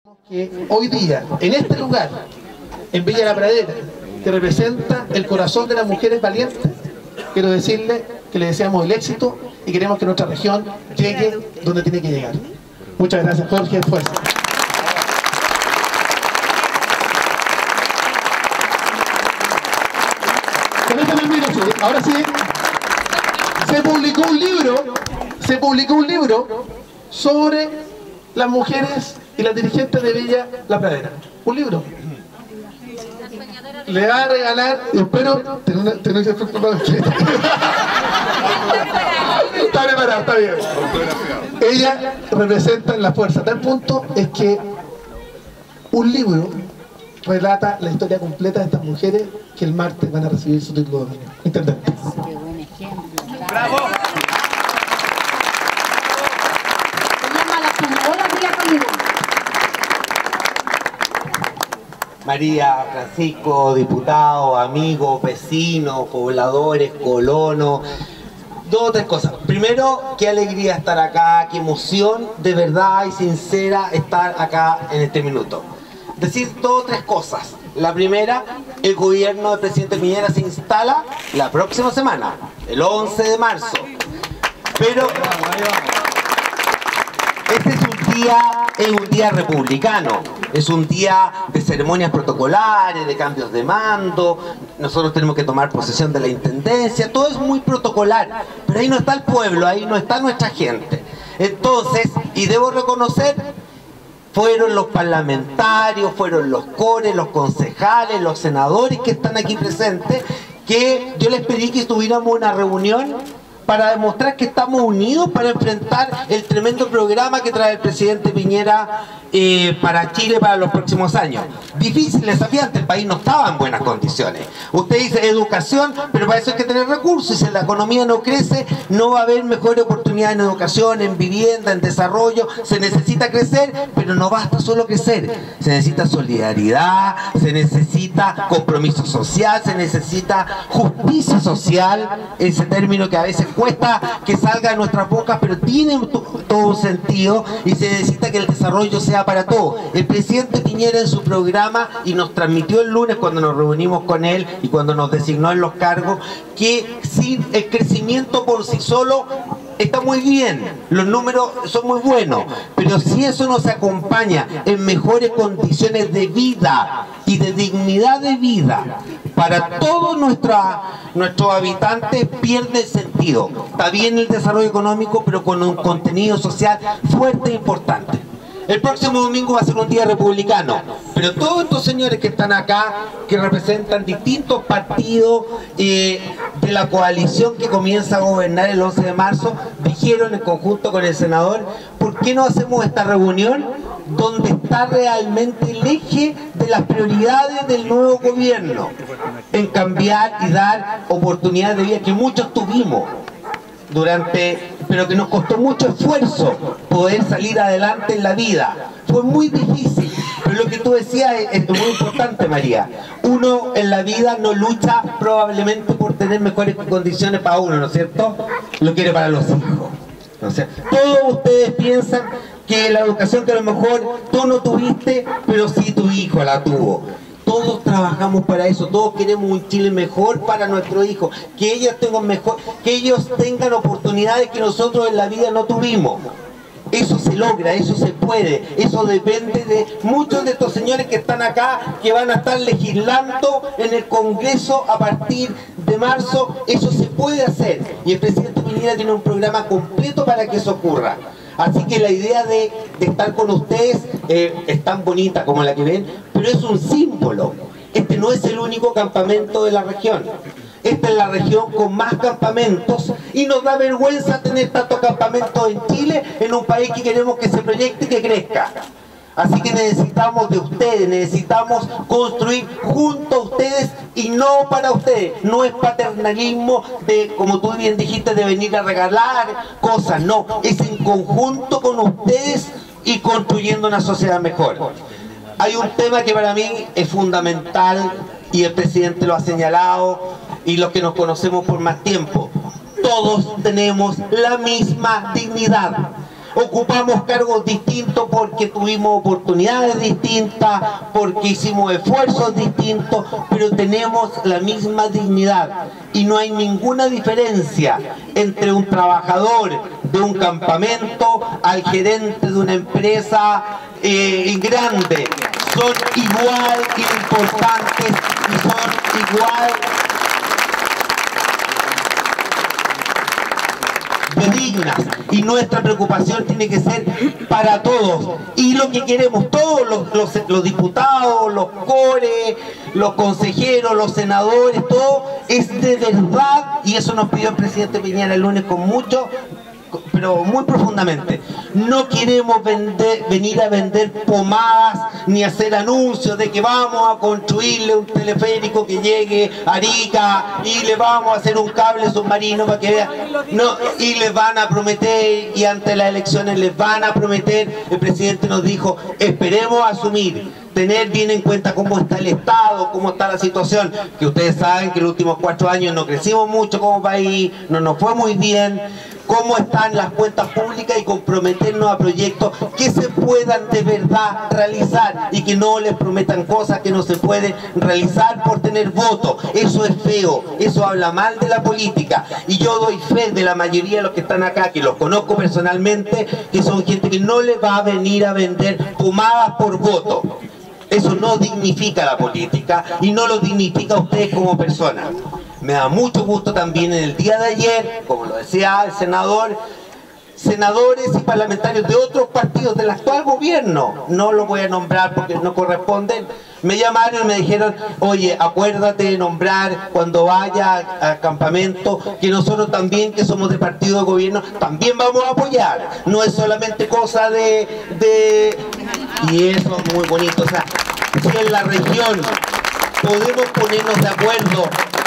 Que hoy día, en este lugar, en Villa La Pradera, que representa el corazón de las mujeres valientes, quiero decirle que le deseamos el éxito y queremos que nuestra región llegue donde tiene que llegar. Muchas gracias, Jorge. Fuerza. Con esto termino, sí. Ahora sí, se publicó un libro sobre las mujeres y las dirigentes de Villa La Pradera. Un libro. Le va a regalar, espero tener ese preparado. Está preparado, está bien. Ella representa la fuerza. Tal punto es que un libro relata la historia completa de estas mujeres que el martes van a recibir su título de dominio. Intendente. Qué buen ejemplo. ¡Bravo! María, Francisco, diputado, amigos, vecinos, pobladores, colonos. Dos o tres cosas. Primero, qué alegría estar acá, qué emoción de verdad y sincera estar acá en este minuto. Decir dos o tres cosas. La primera, el gobierno del presidente Piñera se instala la próxima semana, el 11 de marzo. Pero este es un día republicano, es un día de ceremonias protocolares, de cambios de mando. Nosotros tenemos que tomar posesión de la intendencia, todo es muy protocolar, pero ahí no está el pueblo, ahí no está nuestra gente. Entonces, y debo reconocer, fueron los parlamentarios, fueron los cores, los concejales, los senadores que están aquí presentes, que yo les pedí que tuviéramos una reunión para demostrar que estamos unidos para enfrentar el tremendo programa que trae el presidente Piñera para Chile para los próximos años. Difícil, desafiante, el país no estaba en buenas condiciones. Usted dice educación, pero para eso hay que tener recursos, y si la economía no crece, no va a haber mejores oportunidades en educación, en vivienda, en desarrollo. Se necesita crecer, pero no basta solo crecer, se necesita solidaridad, se necesita compromiso social, se necesita justicia social, ese término que a veces cuesta que salga de nuestras bocas, pero tiene todo un sentido, y se necesita que el desarrollo sea para todos. El presidente Piñera en su programa, y nos transmitió el lunes cuando nos reunimos con él y cuando nos designó en los cargos, que sin el crecimiento por sí solo está muy bien, los números son muy buenos, pero si eso no se acompaña en mejores condiciones de vida y de dignidad de vida para todos nuestros habitantes, pierde el sentido. Está bien el desarrollo económico, pero con un contenido social fuerte e importante. El próximo domingo va a ser un día republicano, pero todos estos señores que están acá, que representan distintos partidos de la coalición que comienza a gobernar el 11 de marzo, dijeron en conjunto con el senador, ¿por qué no hacemos esta reunión donde está realmente el eje de las prioridades del nuevo gobierno en cambiar y dar oportunidades de vida que muchos tuvimos pero que nos costó mucho esfuerzo poder salir adelante en la vida? Fue muy difícil, pero lo que tú decías es muy importante, María. Uno en la vida no lucha probablemente por tener mejores condiciones para uno, ¿no es cierto? Lo quiere para los hijos, ¿no es cierto? Todos ustedes piensan que la educación que a lo mejor tú no tuviste, pero sí tu hijo la tuvo. Todos trabajamos para eso, todos queremos un Chile mejor para nuestros hijos, que ellos tengan oportunidades que nosotros en la vida no tuvimos. Eso se logra, eso se puede, eso depende de muchos de estos señores que están acá, que van a estar legislando en el Congreso a partir de marzo. Eso se puede hacer, y el presidente Piñera tiene un programa completo para que eso ocurra. Así que la idea de estar con ustedes es tan bonita como la que ven, pero es un símbolo. Este no es el único campamento de la región. Esta es la región con más campamentos, y nos da vergüenza tener tantos campamentos en Chile, en un país que queremos que se proyecte y que crezca. Así que necesitamos de ustedes, necesitamos construir junto a ustedes y no para ustedes. No es paternalismo de, como tú bien dijiste, de venir a regalar cosas, no. Es en conjunto con ustedes y construyendo una sociedad mejor. Hay un tema que para mí es fundamental, y el presidente lo ha señalado, y los que nos conocemos por más tiempo. Todos tenemos la misma dignidad. ocupamos cargos distintos porque tuvimos oportunidades distintas, porque hicimos esfuerzos distintos, pero tenemos la misma dignidad y no hay ninguna diferencia entre un trabajador de un campamento al gerente de una empresa grande. Son igual importantes y son igual de dignas, y nuestra preocupación tiene que ser para todos, y lo que queremos todos los diputados, los cores, los consejeros, los senadores, todo es de verdad, y eso nos pidió el presidente Piñera el lunes con mucho, pero muy profundamente. No queremos venir a vender pomadas ni hacer anuncios de que vamos a construirle un teleférico que llegue a Arica y le vamos a hacer un cable submarino para que vean. No, y les van a prometer, y ante las elecciones les van a prometer. El presidente nos dijo, esperemos asumir, tener bien en cuenta cómo está el Estado, cómo está la situación, que ustedes saben que en los últimos 4 años no crecimos mucho como país, no nos fue muy bien, cómo están las cuentas públicas, y comprometernos a proyectos que se puedan de verdad realizar y que no les prometan cosas que no se pueden realizar por tener votos. Eso es feo, eso habla mal de la política, y yo doy fe de la mayoría de los que están acá, que los conozco personalmente, que son gente que no les va a venir a vender pomadas por voto. Eso no dignifica la política y no lo dignifica a ustedes como personas. Me da mucho gusto también en el día de ayer, como lo decía el senador, senadores y parlamentarios de otros partidos del actual gobierno, no lo voy a nombrar porque no corresponden, me llamaron y me dijeron, oye, acuérdate de nombrar cuando vaya al campamento que nosotros también, que somos de partido de gobierno, también vamos a apoyar. No es solamente cosa de... Y eso es muy bonito. O sea, si en la región podemos ponernos de acuerdo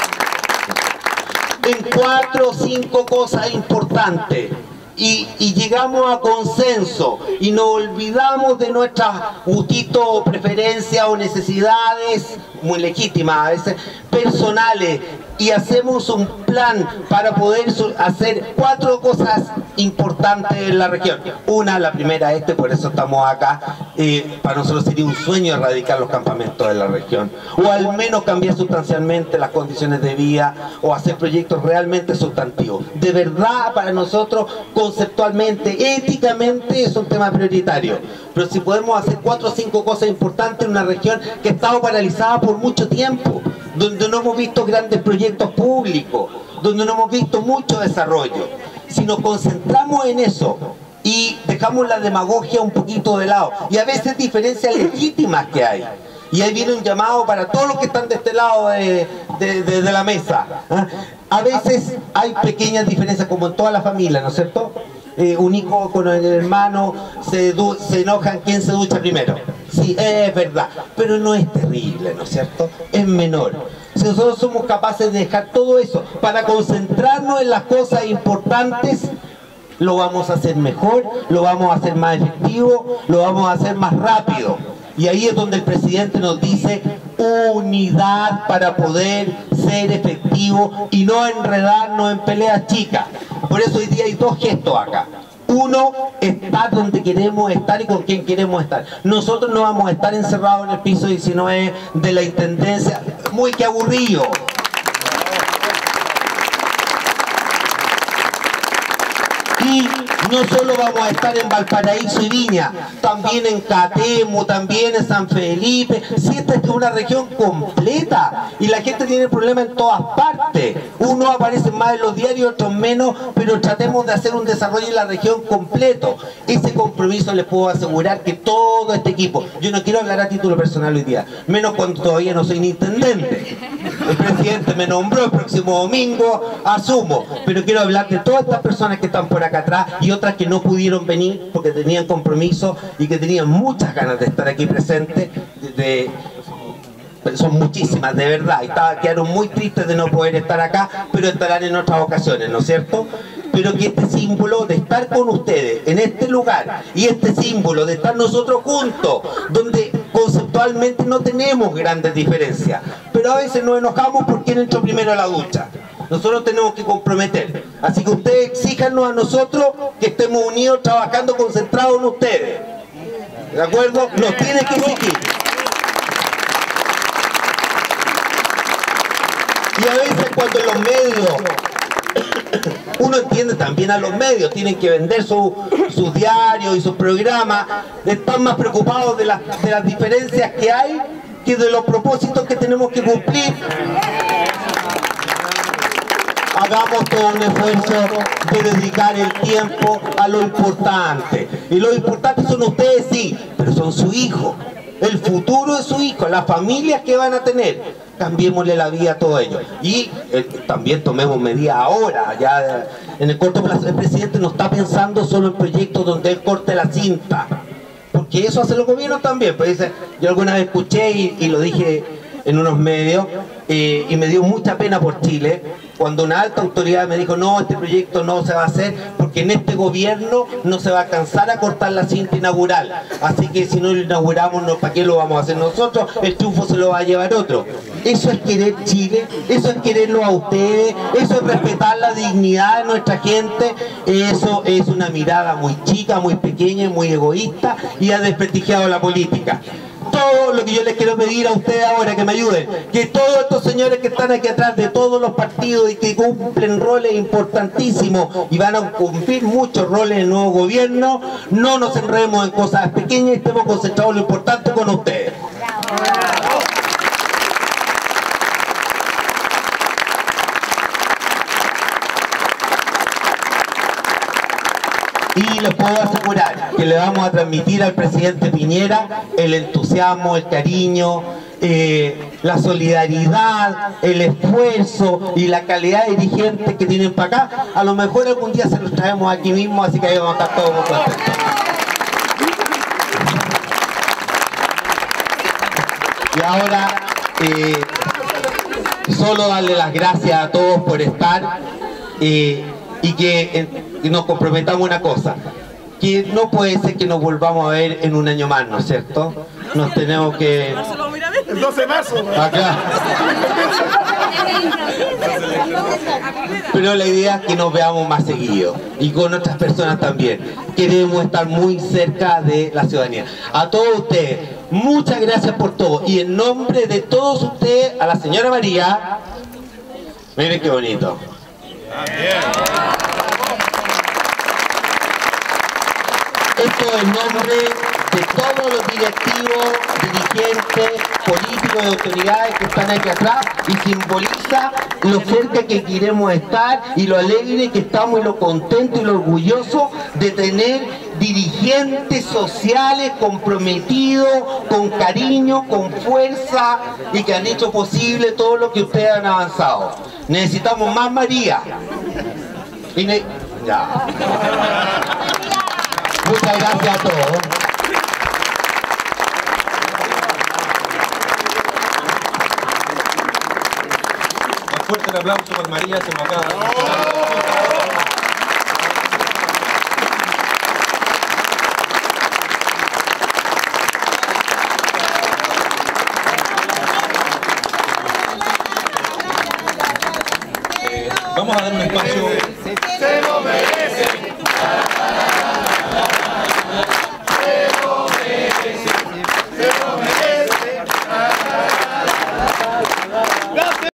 en 4 o 5 cosas importantes y llegamos a consenso y nos olvidamos de nuestras gustitos o preferencias o necesidades muy legítimas a veces personales, y hacemos un plan para poder hacer 4 cosas importantes en la región. Una, la primera, por eso estamos acá, para nosotros sería un sueño erradicar los campamentos de la región, o al menos cambiar sustancialmente las condiciones de vida, o hacer proyectos realmente sustantivos. De verdad, para nosotros, conceptualmente, éticamente, es un tema prioritario. Pero si podemos hacer 4 o 5 cosas importantes en una región que ha estado paralizada por mucho tiempo, donde no hemos visto grandes proyectos públicos, donde no hemos visto mucho desarrollo. Si nos concentramos en eso y dejamos la demagogia un poquito de lado, y a veces diferencias legítimas que hay, y ahí viene un llamado para todos los que están de este lado de la mesa, ¿eh? A veces hay pequeñas diferencias, como en toda la familia, ¿no es cierto? Un hijo con el hermano se enojan quién se ducha primero. Sí, es verdad, pero no es terrible, ¿no es cierto? Es menor. Si nosotros somos capaces de dejar todo eso para concentrarnos en las cosas importantes, lo vamos a hacer mejor, lo vamos a hacer más efectivo, lo vamos a hacer más rápido. Y ahí es donde el presidente nos dice unidad para poder ser efectivo y no enredarnos en peleas chicas. Por eso hoy día hay 2 gestos acá. Uno, estar donde queremos estar y con quien queremos estar. Nosotros no vamos a estar encerrados en el piso 19 de la Intendencia. Muy que aburrido. Y no solo vamos a estar en Valparaíso y Viña, también en Catemo, también en San Felipe. Si esta es una región completa y la gente tiene problemas en todas partes. Unos aparecen más en los diarios, otros menos, pero tratemos de hacer un desarrollo en la región completo. Ese compromiso les puedo asegurar que todo este equipo, yo no quiero hablar a título personal hoy día, menos cuando todavía no soy ni intendente. El presidente me nombró, el próximo domingo asumo, pero quiero hablar de todas estas personas que están por acá atrás y otras que no pudieron venir porque tenían compromiso y que tenían muchas ganas de estar aquí presentes. Son muchísimas, de verdad, y quedaron muy tristes de no poder estar acá, pero estarán en otras ocasiones, ¿no es cierto? Pero que este símbolo de estar con ustedes en este lugar y este símbolo de estar nosotros juntos, donde conceptualmente no tenemos grandes diferencias, pero a veces nos enojamos por quién entró primero a la ducha. nosotros tenemos que comprometer. Así que ustedes exíjanos a nosotros que estemos unidos, trabajando concentrados en ustedes. ¿De acuerdo? Nos tienen que exigir. Y a veces cuando en los medios, uno entiende también a los medios, tienen que vender sus diarios y sus programas, están más preocupados de las diferencias que hay que de los propósitos que tenemos que cumplir. Hagamos todo un esfuerzo de dedicar el tiempo a lo importante. Y lo importante son ustedes, sí, pero son su hijo. El futuro de su hijo, las familias que van a tener. Cambiémosle la vida a todos ellos. Y también tomemos medidas ahora. Ya en el corto plazo, el presidente no está pensando solo en proyectos donde él corte la cinta. Porque eso hace los gobiernos también. Pues dice, yo alguna vez escuché y lo dije en unos medios, y me dio mucha pena por Chile, cuando una alta autoridad me dijo, no, este proyecto no se va a hacer porque en este gobierno no se va a alcanzar a cortar la cinta inaugural, así que si no lo inauguramos, no, ¿para qué lo vamos a hacer nosotros? El triunfo se lo va a llevar otro. Eso es querer Chile, eso es quererlo a ustedes, eso es respetar la dignidad de nuestra gente, eso es una mirada muy chica, muy pequeña y muy egoísta, y ha desprestigiado la política. Todo lo que yo les quiero pedir a ustedes ahora, que me ayuden, que todos estos señores que están aquí atrás de todos los partidos y que cumplen roles importantísimos y van a cumplir muchos roles en el nuevo gobierno, no nos enredemos en cosas pequeñas y estemos concentrados en lo importante con ustedes. Y les puedo asegurar que le vamos a transmitir al presidente Piñera el entusiasmo, el cariño, la solidaridad, el esfuerzo y la calidad de dirigentes que tienen para acá. A lo mejor algún día se los traemos aquí mismo, así que ahí vamos a estar todos muy contentos. Y ahora, solo darle las gracias a todos por estar y que nos comprometamos una cosa, que no puede ser que nos volvamos a ver en un año más, ¿no es cierto? Nos tenemos que... El 12 de marzo. Acá. Pero la idea es que nos veamos más seguido y con otras personas también. Queremos estar muy cerca de la ciudadanía. A todos ustedes, muchas gracias por todo. Y en nombre de todos ustedes, a la señora María, miren qué bonito. Esto es en nombre de todos los directivos, dirigentes, políticos y autoridades que están aquí atrás, y simboliza lo cerca que queremos estar y lo alegre que estamos y lo contentos y lo orgullosos de tener dirigentes sociales comprometidos, con cariño, con fuerza y que han hecho posible todo lo que ustedes han avanzado. Necesitamos más María. Ya. Muchas gracias a todos. Un fuerte aplauso por María, se me acaba. Vamos a dar un espacio. Se lo merece.